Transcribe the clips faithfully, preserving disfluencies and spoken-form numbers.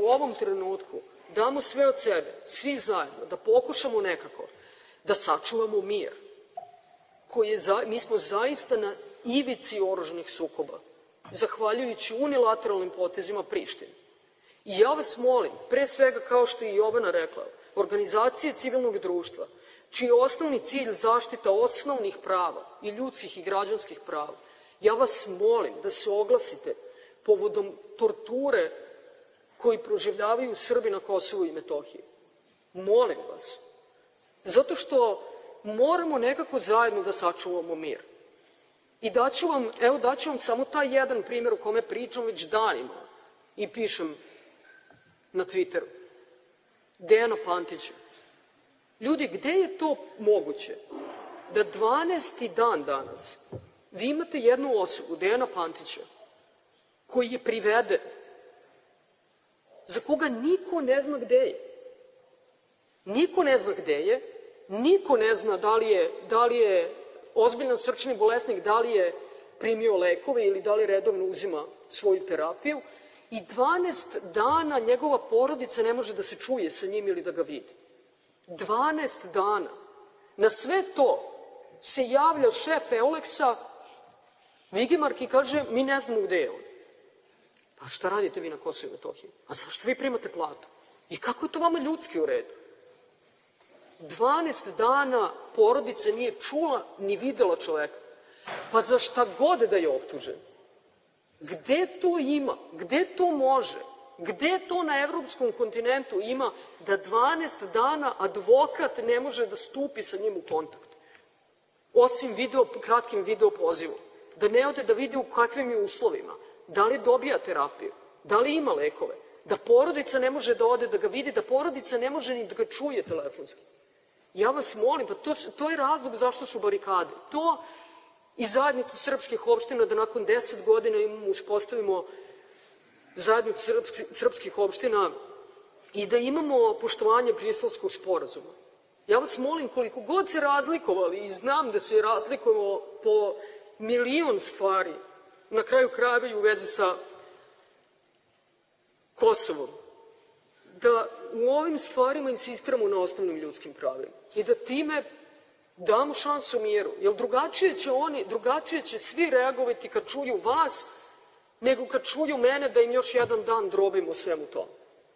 u ovom trenutku damo sve od sebe, svi zajedno, da pokušamo nekako da sačuvamo mir, koji je, mi smo zaista na ivici oružanih sukoba, zahvaljujući unilateralnim potezima Prištine. I ja vas molim, pre svega, kao što je i Jovana rekla, organizacije civilnog društva, čiji je osnovni cilj zaštita osnovnih prava i ljudskih i građanskih prava, ja vas molim da se oglasite povodom torture koji proživljavaju Srbi na Kosovu i Metohiji. Molim vas. Zato što moramo nekako zajedno da sačuvamo mir. I daću vam, evo daću vam samo taj jedan primjer o kome pričam već danima i pišem na Twitteru. Dejana Pantića. Ljudi, gde je to moguće da dvanaesti dan danas vi imate jednu osobu, Dejana Pantića, koji je priveden, za koga niko ne zna gde je. Niko ne zna gde je, niko ne zna da li je, da li je ozbiljan srčani bolesnik, da li je primio lekove ili da li redovno uzima svoju terapiju i dvanaest dana njegova porodica ne može da se čuje sa njim ili da ga vidi. dvanaest dana. Na sve to se javlja šef Euleksa, Vigemark, i kaže mi ne znamo gde je on. Pa šta radite vi na Kosovu i Metohiji? A zašto vi primate platu? I kako je to vama ljudski u redu? dvanaest dana porodica nije čula ni videla čoveka. Pa za šta god da je optužen? Gde to ima? Gde to može? Gde to na evropskom kontinentu ima da dvanaest dana advokat ne može da stupi sa njim u kontakt? Osim video, kratkim video pozivom. Da ne ode da vidi u kakvim je uslovima. Da li dobija terapiju? Da li ima lekove? Da porodica ne može da ode da ga vidi, da porodica ne može ni da ga čuje telefonski. Ja vas molim, pa to, to je razlog zašto su barikade. To i zajednica srpskih opština da nakon deset godina imamo, uspostavimo zajednicu srpskih opština i da imamo poštovanje Briselskog sporazuma. Ja vas molim, koliko god se razlikovali, i znam da se razlikujemo po milion stvari, na kraju krajeva i u vezi sa Kosovom, da u ovim stvarima insistiramo na osnovnim ljudskim pravima i da time damo šansu miru, jer drugačije će oni, drugačije će svi reagovati kad čuju vas, nego kad čuju mene da im još jedan dan drobimo svemu tome.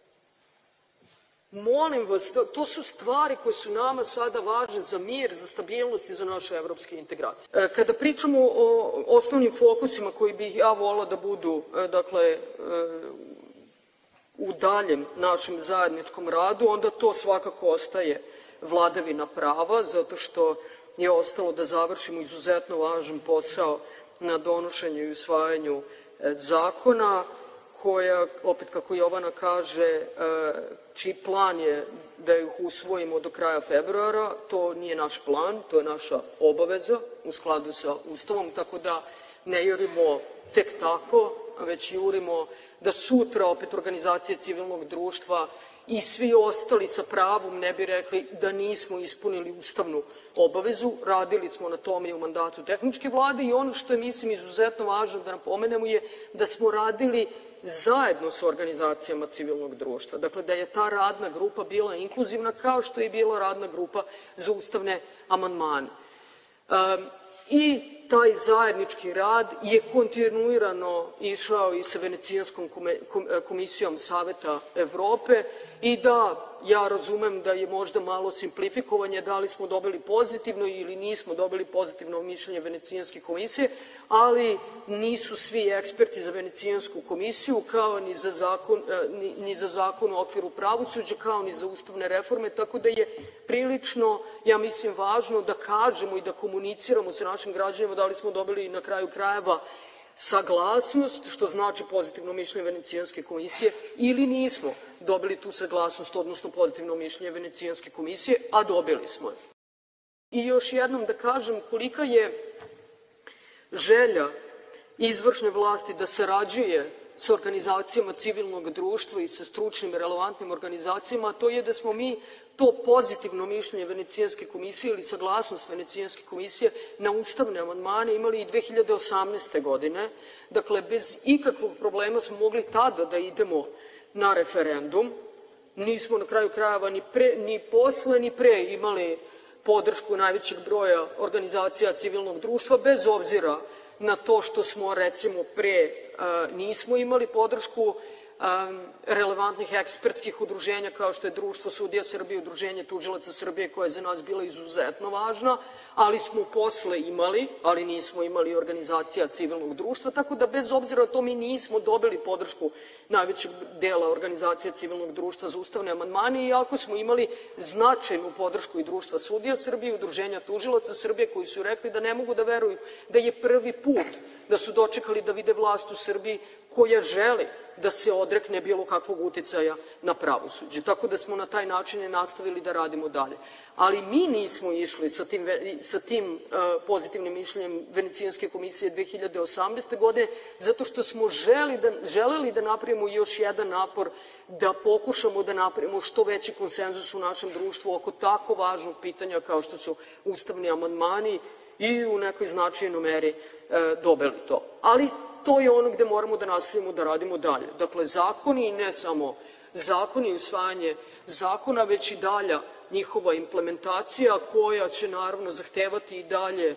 Molim vas, to su stvari koje su nama sada važne za mir, za stabilnost i za naše evropske integracije. Kada pričamo o osnovnim fokusima koji bih ja volila da budu, dakle, u daljem našem zajedničkom radu, onda to svakako ostaje vladavina prava, zato što je ostalo da završimo izuzetno važan posao na donošenju i usvajanju zakona, koja, opet kako Jovana kaže, čiji plan je da ih usvojimo do kraja februara. To nije naš plan, to je naša obaveza u skladu sa Ustavom, tako da ne jurimo tek tako, već jurimo da sutra opet organizacije civilnog društva i svi ostali sa pravom ne bi rekli da nismo ispunili ustavnu obavezu. Radili smo na tome i u mandatu tehničke vlade i ono što je, mislim, izuzetno važno da napomenemo je da smo radili zajedno sa organizacijama civilnog društva. Dakle, da je ta radna grupa bila inkluzivna kao što je bila radna grupa za ustavne amandmane. I taj zajednički rad je kontinuirano išao i sa Venecijanskom komisijom Saveta Evrope i da, ja razumem da je možda malo simplifikovanje da li smo dobili pozitivno ili nismo dobili pozitivno mišljenje Venecijanske komisije, ali nisu svi eksperti za Venecijansku komisiju, kao ni za zakon, ni za zakon u okviru pravosuđa, kao ni za ustavne reforme, tako da je prilično, ja mislim, važno da kažemo i da komuniciramo sa našim građanima da li smo dobili na kraju krajeva saglasnost, što znači pozitivno mišljenje Venecijanske komisije, ili nismo dobili tu saglasnost, odnosno pozitivno mišljenje Venecijanske komisije, a dobili smo je. I još jednom da kažem kolika je želja izvršne vlasti da sarađuje sa organizacijama civilnog društva i sa stručnim i relevantnim organizacijama, a to je da smo mi to pozitivno mišljenje Venecijanske komisije ili saglasnost Venecijanske komisije na ustavne amandmane imali i dve hiljade osamnaeste. godine. Dakle, bez ikakvog problema smo mogli tada da idemo na referendum. Nismo na kraju krajeva ni, pre, ni posle ni pre imali podršku najvećeg broja organizacija civilnog društva, bez obzira na to što smo recimo pre nismo imali podršku relevantnih ekspertskih udruženja kao što je Društvo sudija Srbije, Udruženje tužilaca Srbije, koja je za nas bila izuzetno važna, ali smo posle imali, ali nismo imali organizacija civilnog društva, tako da bez obzira na to mi nismo dobili podršku najvećeg dela organizacija civilnog društva za ustavne amandmane, iako smo imali značajnu podršku i Društva sudija Srbije, Udruženja tužilaca Srbije, koji su rekli da ne mogu da veruju da je prvi put da su dočekali da vide vlast u Srbiji koja želi da se odrekne bilo kakvog uticaja na pravosuđe. Tako da smo na taj način nastavili da radimo dalje. Ali mi nismo išli sa tim, sa tim uh, pozitivnim mišljenjem Venecijanske komisije dve hiljade osamnaeste. godine, zato što smo želi da, želeli da napravimo još jedan napor, da pokušamo da napravimo što veći konsenzus u našem društvu oko tako važnog pitanja kao što su ustavni amandmani, i u nekoj značajnoj meri uh, dobili to. Ali to je ono gde moramo da nastavimo da radimo dalje. Dakle, zakoni i ne samo zakoni i usvajanje zakona, već i dalja njihova implementacija koja će naravno zahtevati i dalje,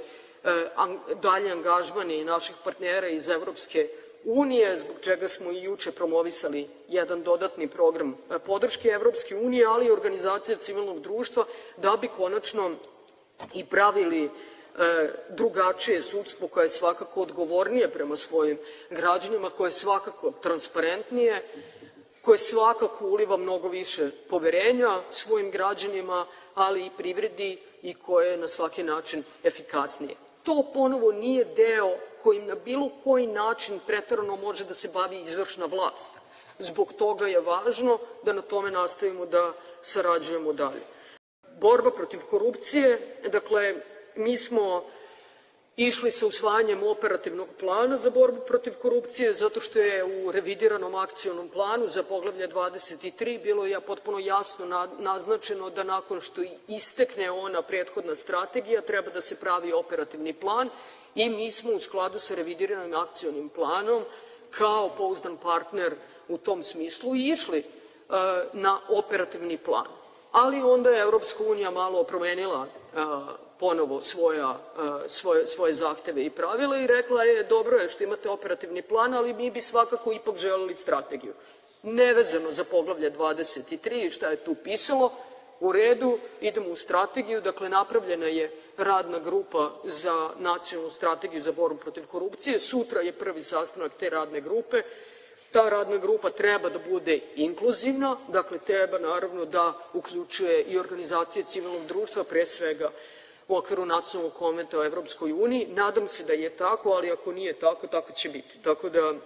dalje angažmani naših partnera iz Evropske unije, zbog čega smo i juče promovisali jedan dodatni program podrške Evropske unije, ali i organizacija civilnog društva, da bi konačno i pravili drugačije sudstvo koje je svakako odgovornije prema svojim građanima, koje je svakako transparentnije, koje svakako uliva mnogo više poverenja svojim građanima, ali i privredi, i koje je na svaki način efikasnije. To ponovo nije deo kojim na bilo koji način preterano može da se bavi izvršna vlast. Zbog toga je važno da na tome nastavimo da sarađujemo dalje. Borba protiv korupcije, dakle, mi smo išli sa usvajanjem operativnog plana za borbu protiv korupcije, zato što je u revidiranom akcionom planu za poglavlje dvadeset tri bilo je potpuno jasno naznačeno da nakon što istekne ona prethodna strategija treba da se pravi operativni plan, i mi smo u skladu sa revidiranim akcionim planom kao pouzdan partner u tom smislu i išli uh, na operativni plan. Ali onda je Evropska unija malo promenila uh, ponovo svoja, svoje, svoje zahteve i pravila i rekla je dobro je što imate operativni plan, ali mi bi svakako ipak želeli strategiju. Nevezano za poglavlje dvadeset tri, šta je tu pisalo, u redu, idemo u strategiju, dakle napravljena je radna grupa za nacionalnu strategiju za borbu protiv korupcije, sutra je prvi sastanak te radne grupe. Ta radna grupa treba da bude inkluzivna, dakle treba naravno da uključuje i organizacije civilnog društva, pre svega u okviru nacionalnog konventa o Evropskoj uniji. Nadam se da je tako, ali ako nije tako, tako će biti. Tako da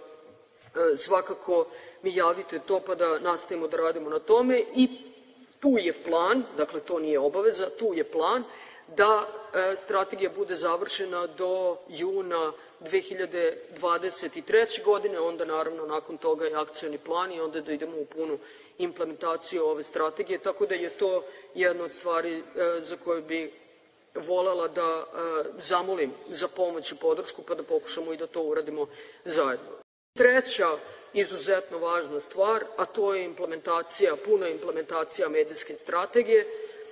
svakako mi javite to pa da nastavimo da radimo na tome, i tu je plan, dakle to nije obaveza, tu je plan da strategija bude završena do juna dve hiljade dvadeset treće. godine, onda naravno nakon toga je akcioni plan i onda da idemo u punu implementaciju ove strategije, tako da je to jedna od stvari za koju bi volela da zamolim za pomoć i podršku, pa da pokušamo i da to uradimo zajedno. Treća izuzetno važna stvar, a to je implementacija, puna implementacija medijske strategije,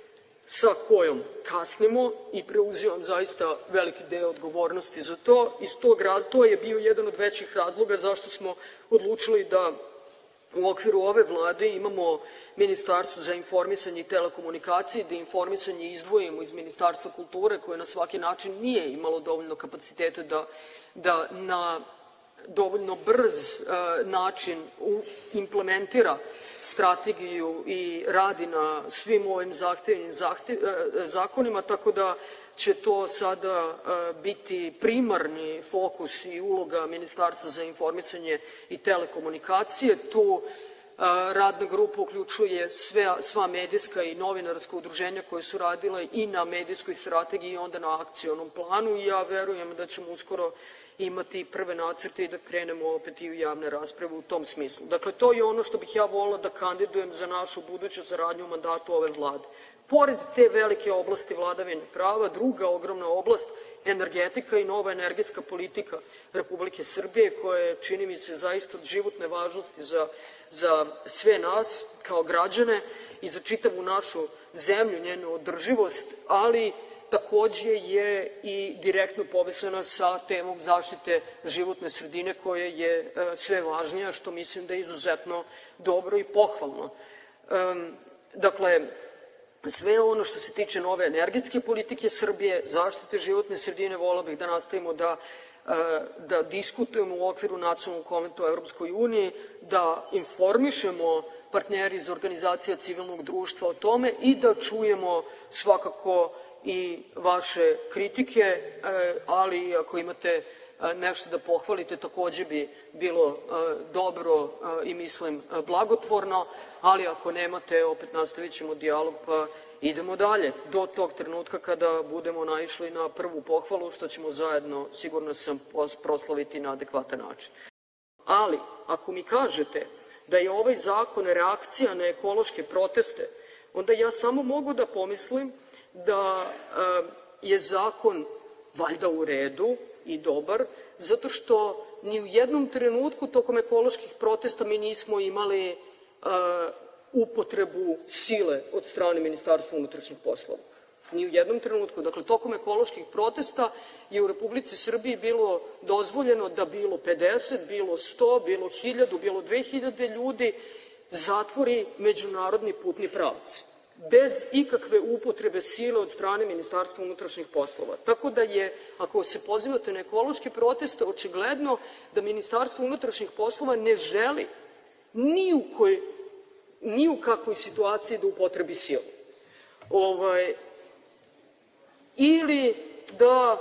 sa kojom kasnimo, i preuzimam zaista veliki deo odgovornosti za to. Iz tog razloga, to je bio jedan od većih razloga zašto smo odlučili da u okviru ove vlade imamo Ministarstvo za informisanje i telekomunikacije, da informisanje izdvojimo iz Ministarstva kulture, koje na svaki način nije imalo dovoljno kapacitete da, da na dovoljno brz uh, način u, implementira strategiju i radi na svim ovim zahtevnim zahtev, uh, zakonima, tako da će to sada uh, biti primarni fokus i uloga Ministarstva za informisanje i telekomunikacije. Tu radna grupa uključuje sve, sva medijska i novinarska udruženja koje su radile i na medijskoj strategiji i onda na akcionom planu, i ja verujem da ćemo uskoro imati prve nacrte i da krenemo opet i u javne rasprave u tom smislu. Dakle, to je ono što bih ja volila da kandidujem za našu buduću saradnju u mandatu ove vlade. Pored te velike oblasti vladavine prava, druga ogromna oblast, energetika i nova energetska politika Republike Srbije, koja je, čini mi se, zaista od životne važnosti za za sve nas kao građane i za čitavu našu zemlju, njenu održivost, ali takođe je i direktno povezana sa temom zaštite životne sredine koja je sve važnija, što mislim da je izuzetno dobro i pohvalno. Dakle, sve ono što se tiče nove energetske politike Srbije, zaštite životne sredine, volela bih da nastavimo da da diskutujemo u okviru nacionalnog konventa u Evropskoj uniji, da informišemo partneri iz organizacija civilnog društva o tome i da čujemo svakako i vaše kritike, ali ako imate nešto da pohvalite, takođe bi bilo dobro i mislim blagotvorno, ali ako nemate, opet nastavit ćemo dijalog, pa idemo dalje do tog trenutka kada budemo naišli na prvu pohvalu, što ćemo zajedno, sigurno sam, proslaviti na adekvatan način. Ali, ako mi kažete da je ovaj zakon reakcija na ekološke proteste, onda ja samo mogu da pomislim da je zakon valjda u redu i dobar, zato što ni u jednom trenutku tokom ekoloških protesta mi nismo imali upotrebu sile od strane Ministarstva unutrašnjih poslova. Ni u jednom trenutku. Dakle, tokom ekoloških protesta je u Republici Srbiji bilo dozvoljeno da bilo pedeset, bilo sto, bilo hiljadu, bilo dve hiljade ljudi zatvori međunarodni putni pravac, bez ikakve upotrebe sile od strane Ministarstva unutrašnjih poslova. Tako da je, ako se pozivate na ekološke proteste, očigledno da Ministarstvo unutrašnjih poslova ne želi ni u kojoj ni u kakvoj situaciji da upotrebi silu. Ovaj, ili da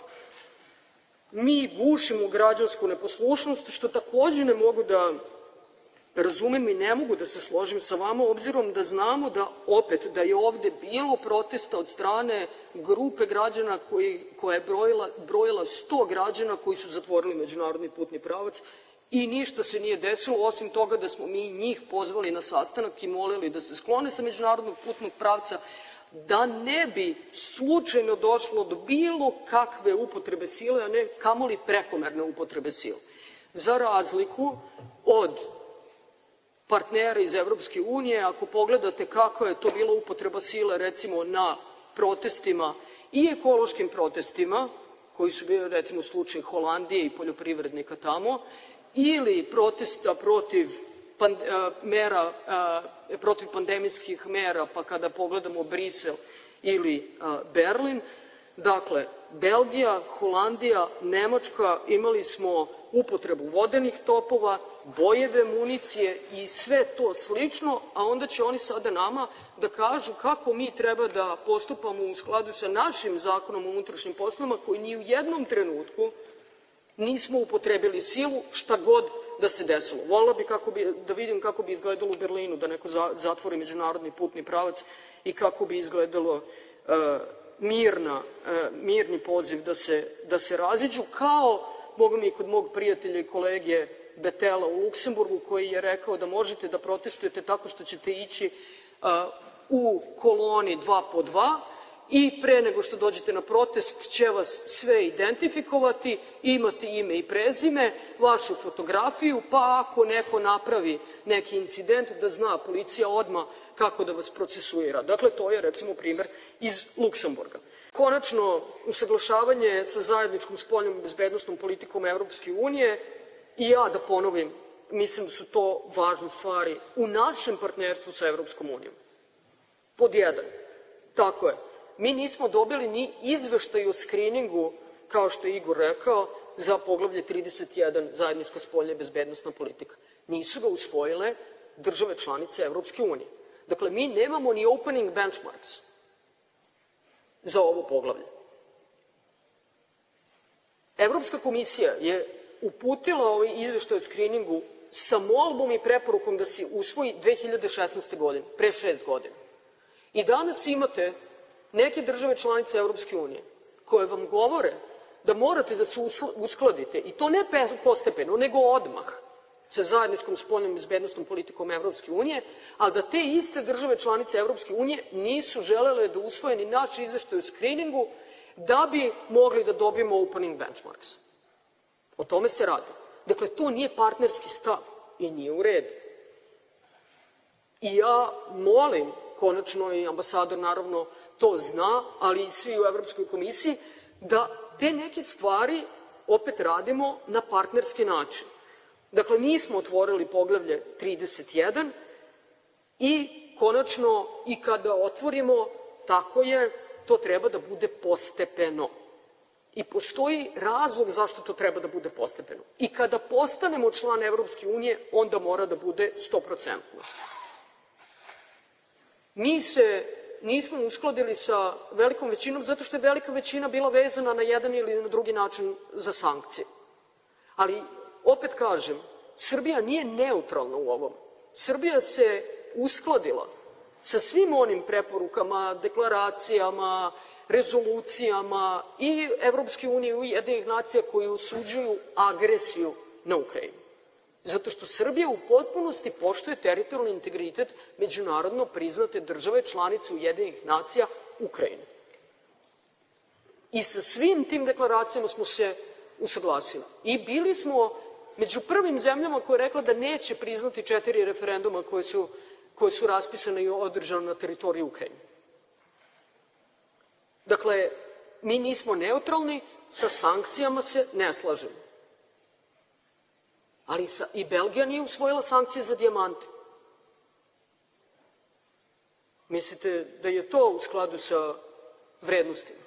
mi gušimo građansku neposlušnost, što takođe ne mogu da razumem i ne mogu da se složim sa vama, obzirom da znamo da opet da je ovde bilo protesta od strane grupe građana koji, koja je brojila, brojila sto građana koji su zatvorili međunarodni putni pravac i ništa se nije desilo, osim toga da smo mi njih pozvali na sastanak i molili da se sklone sa međunarodnog putnog pravca, da ne bi slučajno došlo do bilo kakve upotrebe sile, a ne kamoli prekomerne upotrebe sile. Za razliku od partnera iz Evropske unije, ako pogledate kako je to bila upotreba sile, recimo na protestima i ekološkim protestima, koji su bili recimo slučaj Holandije i poljoprivrednika tamo, ili protesta protiv mera, protiv pandemijskih mera, pa kada pogledamo Brisel ili Berlin, dakle, Belgija, Holandija, Nemačka, imali smo upotrebu vodenih topova, bojeve municije i sve to slično, a onda će oni sada nama da kažu kako mi treba da postupamo u skladu sa našim zakonom o unutrašnjim poslovima, koji ni u jednom trenutku nismo upotrebili silu, šta god da se desilo. Volila bi da vidim kako bi izgledalo u Berlinu, da neko zatvori međunarodni putni pravac i kako bi izgledalo mirni poziv da se raziđu, kao, boga mi, kod mog prijatelja i kolege Betela u Luksemburgu, koji je rekao da možete da protestujete tako što ćete ići u koloni dva po dva i pre nego što dođete na protest će vas sve identifikovati, imati ime i prezime, vašu fotografiju, pa ako neko napravi neki incident da zna policija odmah kako da vas procesuira. Dakle, to je recimo primer iz Luksemburga. Konačno, usaglašavanje sa zajedničkom spoljnom bezbednosnom politikom Evropske unije, i ja da ponovim, mislim da su to važne stvari u našem partnerstvu sa Evropskom unijom. Pod jedan, tako je, mi nismo dobili ni izveštaj o skriningu, kao što je Igor rekao, za poglavlje trideset jedan zajednička spoljna i bezbednosna politika. Nisu ga usvojile države članice Evropske unije. Dakle, mi nemamo ni opening benchmarks za ovo poglavlje. Evropska komisija je uputila ovaj izveštaj o skriningu sa molbom i preporukom da se usvoji dve hiljade šesnaeste. godine, pre šest godina. I danas imate neke države članice Evropske unije koje vam govore da morate da se uskladite, i to ne postepeno, nego odmah, sa zajedničkom spoljnom i bezbednosnom politikom Evropske unije, a da te iste države članice Evropske unije nisu želele da usvoje ni naš izveštaj o skriningu da bi mogli da dobijemo opening benchmarks. O tome se radi. Dakle, to nije partnerski stav i nije u redu. I ja molim, konačno i ambasador naravno to zna, ali i svi u Evropskoj komisiji, da te neke stvari opet radimo na partnerski način. Dakle, nismo otvorili poglavlje trideset jedan i konačno i kada otvorimo, tako je, to treba da bude postepeno. I postoji razlog zašto to treba da bude postepeno. I kada postanemo član Evropske unije, onda mora da bude sto procentno. Mi se nismo uskladili sa velikom većinom zato što je velika većina bila vezana na jedan ili na drugi način za sankcije. Ali, opet kažem, Srbija nije neutralna u ovom. Srbija se uskladila sa svim onim preporukama, deklaracijama, rezolucijama i Evropske unije i Ujedinjenih nacija koji osuđuju agresiju na Ukrajinu. Zato što Srbija u potpunosti poštuje teritorijalni integritet međunarodno priznate države članice Ujedinjenih nacija Ukrajine. I sa svim tim deklaracijama smo se usaglasili. I bili smo među prvim zemljama koje je rekla da neće priznati četiri referenduma koje su, koje su raspisane i održane na teritoriji Ukrajine. Dakle, mi nismo neutralni, sa sankcijama se ne slažemo. Ali sa, i Belgija nije usvojila sankcije za dijamante. Mislite da je to u skladu sa vrednostima?